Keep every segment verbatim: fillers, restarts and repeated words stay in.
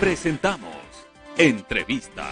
Presentamos Entrevista.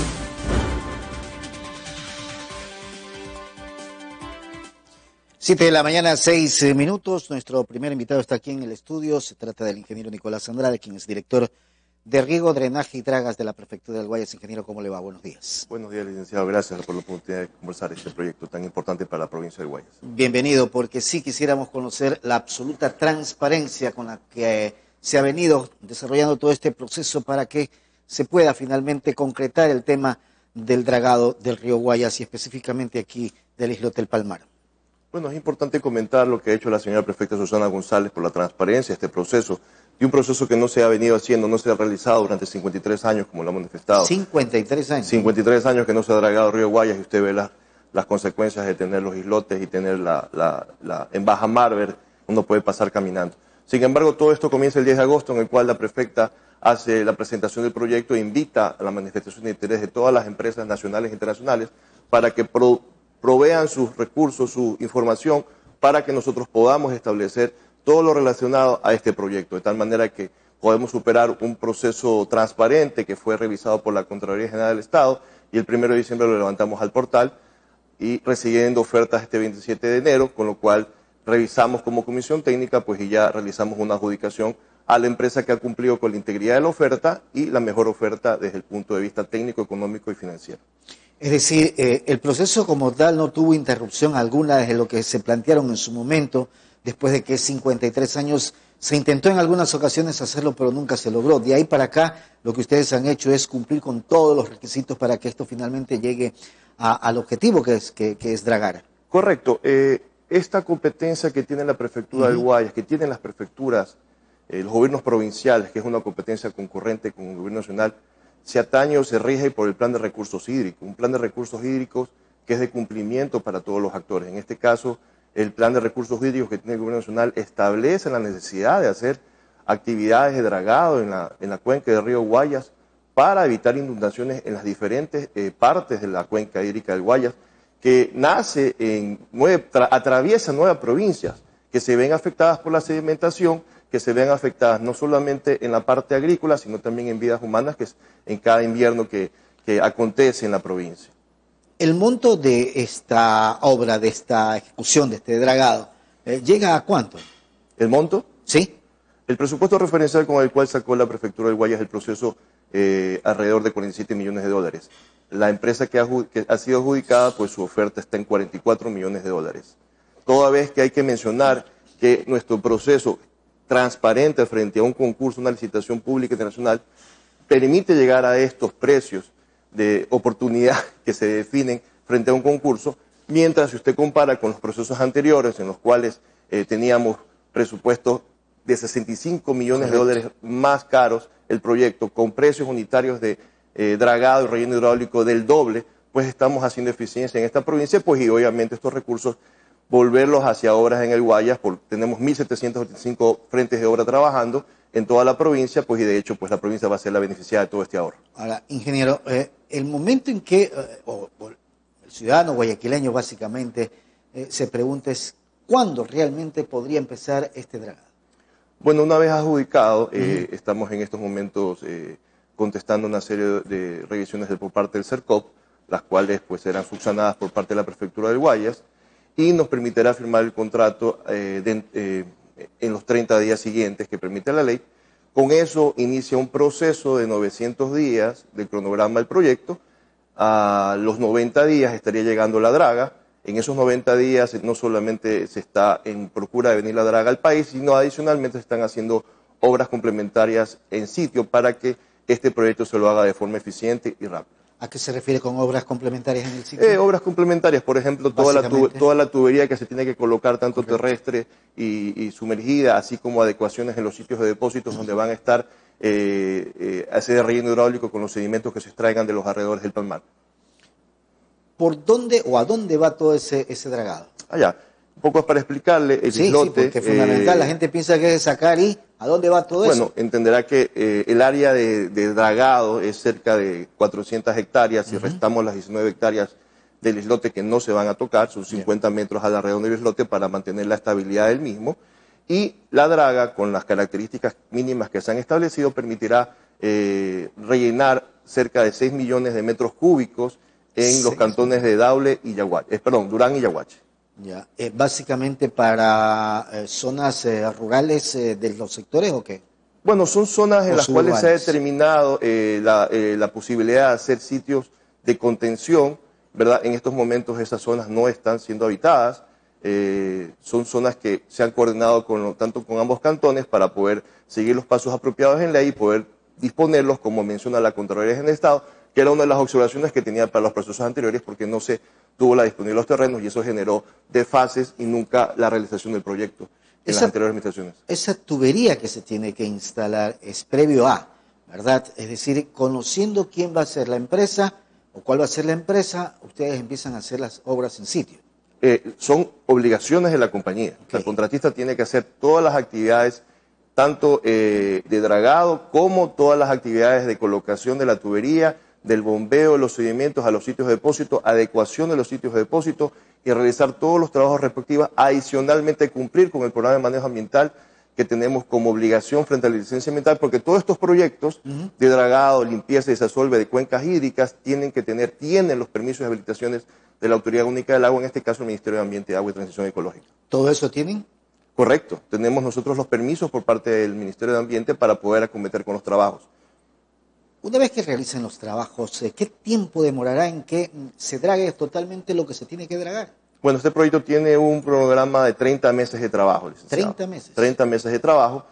Siete de la mañana, seis eh, minutos. Nuestro primer invitado está aquí en el estudio. Se trata del ingeniero Nicolás Andrade, quien es director de Riego, Drenaje y Dragas de la Prefectura del Guayas. Ingeniero, ¿cómo le va? Buenos días. Buenos días, licenciado. Gracias por la oportunidad de conversar este proyecto tan importante para la provincia del Guayas. Bienvenido, porque sí quisiéramos conocer la absoluta transparencia con la que eh, se ha venido desarrollando todo este proceso para que se pueda finalmente concretar el tema del dragado del río Guayas y específicamente aquí del islote El Palmar. Bueno, es importante comentar lo que ha hecho la señora prefecta Susana González por la transparencia de este proceso, y un proceso que no se ha venido haciendo, no se ha realizado durante cincuenta y tres años, como lo ha manifestado. cincuenta y tres años. cincuenta y tres años que no se ha dragado el río Guayas, y usted ve la, las consecuencias de tener los islotes y tener la, la, la en baja mar, ver, uno puede pasar caminando. Sin embargo, todo esto comienza el diez de agosto, en el cual la prefecta hace la presentación del proyecto e invita a la manifestación de interés de todas las empresas nacionales e internacionales para que pro, provean sus recursos, su información, para que nosotros podamos establecer todo lo relacionado a este proyecto, de tal manera que podemos superar un proceso transparente que fue revisado por la Contraloría General del Estado, y el primero de diciembre lo levantamos al portal y recibiendo ofertas este veintisiete de enero, con lo cual revisamos como comisión técnica pues y ya realizamos una adjudicación a la empresa que ha cumplido con la integridad de la oferta y la mejor oferta desde el punto de vista técnico, económico y financiero. Es decir, eh, el proceso como tal no tuvo interrupción alguna desde lo que se plantearon en su momento, después de que cincuenta y tres años se intentó en algunas ocasiones hacerlo, pero nunca se logró. De ahí para acá, lo que ustedes han hecho es cumplir con todos los requisitos para que esto finalmente llegue a, al objetivo que es, que, que es dragar. Correcto. Eh, esta competencia que tiene la Prefectura uh-huh. del Guayas, que tienen las prefecturas, eh, los gobiernos provinciales, que es una competencia concurrente con el gobierno nacional, se atañe o se rige por el plan de recursos hídricos, un plan de recursos hídricos que es de cumplimiento para todos los actores. En este caso, el plan de recursos hídricos que tiene el gobierno nacional establece la necesidad de hacer actividades de dragado en la, en la cuenca del río Guayas para evitar inundaciones en las diferentes eh, partes de la cuenca hídrica del Guayas, que nace en nueve, atraviesa nueve provincias que se ven afectadas por la sedimentación, que se ven afectadas no solamente en la parte agrícola, sino también en vidas humanas, que es en cada invierno que, que acontece en la provincia. El monto de esta obra, de esta ejecución, de este dragado, eh, ¿llega a cuánto? ¿El monto? Sí. El presupuesto referencial con el cual sacó la Prefectura del Guayas el proceso eh, alrededor de cuarenta y siete millones de dólares. La empresa que ha, que ha sido adjudicada, pues su oferta está en cuarenta y cuatro millones de dólares. Toda vez que hay que mencionar que nuestro proceso transparente frente a un concurso, una licitación pública internacional, permite llegar a estos precios de oportunidad que se definen frente a un concurso, mientras si usted compara con los procesos anteriores en los cuales eh, teníamos presupuestos de sesenta y cinco millones de dólares más caros el proyecto, con precios unitarios de eh, dragado y relleno hidráulico del doble, pues estamos haciendo eficiencia en esta provincia, pues y obviamente estos recursos volverlos hacia obras en el Guayas, por, tenemos mil setecientos ochenta y cinco frentes de obra trabajando en toda la provincia, pues y de hecho pues la provincia va a ser la beneficiada de todo este ahorro. Ahora, ingeniero, eh, el momento en que eh, o, o el ciudadano guayaquileño básicamente eh, se pregunta es ¿cuándo realmente podría empezar este dragado? Bueno, una vez adjudicado, eh, uh-huh. estamos en estos momentos eh, contestando una serie de revisiones de, por parte del CERCOP, las cuales pues serán subsanadas por parte de la Prefectura del Guayas, y nos permitirá firmar el contrato eh, de, eh, en los treinta días siguientes que permite la ley. Con eso inicia un proceso de novecientos días del cronograma del proyecto. A los noventa días estaría llegando la draga. En esos noventa días no solamente se está en procura de venir la draga al país, sino adicionalmente se están haciendo obras complementarias en sitio para que este proyecto se lo haga de forma eficiente y rápida. ¿A qué se refiere con obras complementarias en el sitio? Eh, obras complementarias, por ejemplo, toda la, tu, toda la tubería que se tiene que colocar, tanto Correcto. terrestre y, y sumergida, así como adecuaciones en los sitios de depósitos donde van a estar eh, eh, hacer el relleno hidráulico con los sedimentos que se extraigan de los alrededores del Palmar. ¿Por dónde o a dónde va todo ese, ese dragado? Allá. Un poco para explicarle, el sí, islote... Sí, porque es fundamental, eh, la gente piensa que es sacar y ¿a dónde va todo bueno, eso? Bueno, entenderá que eh, el área de, de dragado es cerca de cuatrocientas hectáreas, si uh-huh. restamos las diecinueve hectáreas del islote que no se van a tocar, son cincuenta Bien. metros a la redonda del islote para mantener la estabilidad del mismo, y la draga, con las características mínimas que se han establecido, permitirá eh, rellenar cerca de seis millones de metros cúbicos en Seis. los cantones de Daule y Yaguache, eh, perdón, Durán y Yaguache. Ya. Eh, ¿Básicamente para eh, zonas eh, rurales eh, de los sectores o qué? Bueno, son zonas en O las cuales se ha suburbanas. determinado eh, la, eh, la posibilidad de hacer sitios de contención, ¿verdad? En estos momentos esas zonas no están siendo habitadas, eh, son zonas que se han coordinado con, tanto con ambos cantones para poder seguir los pasos apropiados en ley y poder disponerlos, como menciona la Contraloría General del Estado, que era una de las observaciones que tenía para los procesos anteriores porque no se tuvo la disponibilidad de los terrenos y eso generó desfases y nunca la realización del proyecto en Esa- las anteriores administraciones. Esa tubería que se tiene que instalar es previo a, ¿verdad? Es decir, conociendo quién va a ser la empresa o cuál va a ser la empresa, ustedes empiezan a hacer las obras en sitio. Eh, son obligaciones de la compañía. Ok. El contratista tiene que hacer todas las actividades, tanto eh, de dragado como todas las actividades de colocación de la tubería, del bombeo de los sedimentos a los sitios de depósito, adecuación de los sitios de depósito y realizar todos los trabajos respectivos, adicionalmente cumplir con el programa de manejo ambiental que tenemos como obligación frente a la licencia ambiental, porque todos estos proyectos uh-huh. de dragado, limpieza y desasolve de cuencas hídricas tienen que tener, tienen los permisos y habilitaciones de la Autoridad Única del Agua, en este caso el Ministerio de Ambiente, Agua y Transición Ecológica. ¿Todo eso tienen? Correcto, tenemos nosotros los permisos por parte del Ministerio de Ambiente para poder acometer con los trabajos. Una vez que realicen los trabajos, ¿qué tiempo demorará en que se drague totalmente lo que se tiene que dragar? Bueno, este proyecto tiene un cronograma de treinta meses de trabajo, licenciado. ¿treinta meses? treinta meses de trabajo.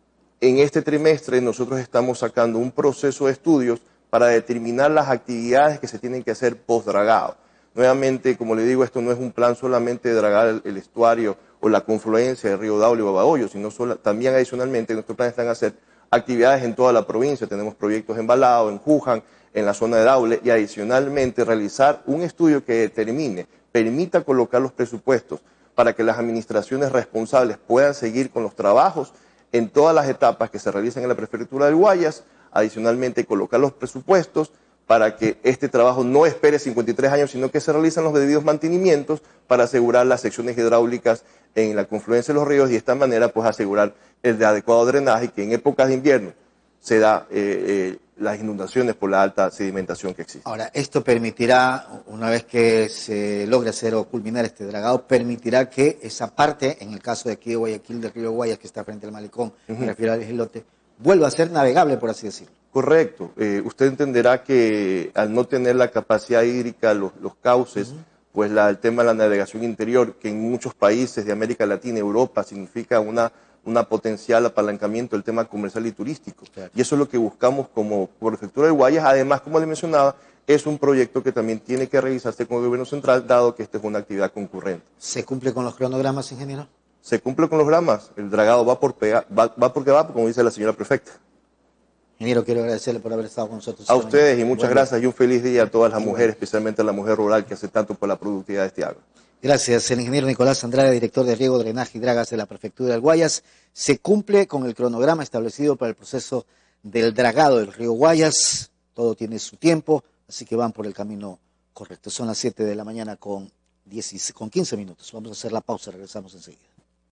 En este trimestre nosotros estamos sacando un proceso de estudios para determinar las actividades que se tienen que hacer post-dragado. Nuevamente, como le digo, esto no es un plan solamente de dragar el, el estuario o la confluencia del río Daule y Babahoyo, sino solo, también adicionalmente nuestros planes están a hacer actividades en toda la provincia. Tenemos proyectos en Balao, en Juján, en la zona de Daule y adicionalmente realizar un estudio que determine, permita colocar los presupuestos para que las administraciones responsables puedan seguir con los trabajos en todas las etapas que se realizan en la Prefectura del Guayas, adicionalmente colocar los presupuestos para que este trabajo no espere cincuenta y tres años, sino que se realizan los debidos mantenimientos para asegurar las secciones hidráulicas en la confluencia de los ríos y de esta manera pues asegurar el adecuado drenaje que en épocas de invierno se da eh, eh, las inundaciones por la alta sedimentación que existe. Ahora, esto permitirá, una vez que se logre hacer o culminar este dragado, permitirá que esa parte, en el caso de aquí de Guayaquil, del río Guayas, que está frente al malecón, uh-huh. me refiero al islote, vuelva a ser navegable, por así decirlo. Correcto. Eh, usted entenderá que al no tener la capacidad hídrica, los, los cauces, uh-huh. pues la, el tema de la navegación interior, que en muchos países de América Latina, Europa, significa una, una potencial apalancamiento del tema comercial y turístico. Claro. Y eso es lo que buscamos como Prefectura de Guayas. Además, como le mencionaba, es un proyecto que también tiene que revisarse con el gobierno central, dado que esta es una actividad concurrente. ¿Se cumple con los cronogramas, ingeniero? Se cumple con los gramas. El dragado va, por pega, va, va porque va, como dice la señora prefecta. Ingeniero, quiero agradecerle por haber estado con nosotros. A ustedes y muchas Buen gracias día. y un feliz día a todas las Sí, mujeres, bueno. especialmente a la mujer rural que hace tanto por la productividad de este agua. Gracias. El ingeniero Nicolás Andrade, director de Riego, Drenaje y Dragas de la Prefectura del Guayas. Se cumple con el cronograma establecido para el proceso del dragado del río Guayas. Todo tiene su tiempo, así que van por el camino correcto. Son las siete de la mañana con, diez, con quince minutos. Vamos a hacer la pausa, regresamos enseguida.